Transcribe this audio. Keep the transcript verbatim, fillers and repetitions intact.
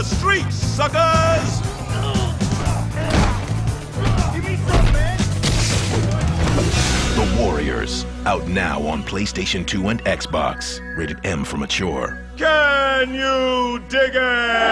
the streets, suckers! Give me some, man! The Warriors, out now on PlayStation two and Xbox. Rated M for mature. Can you dig it?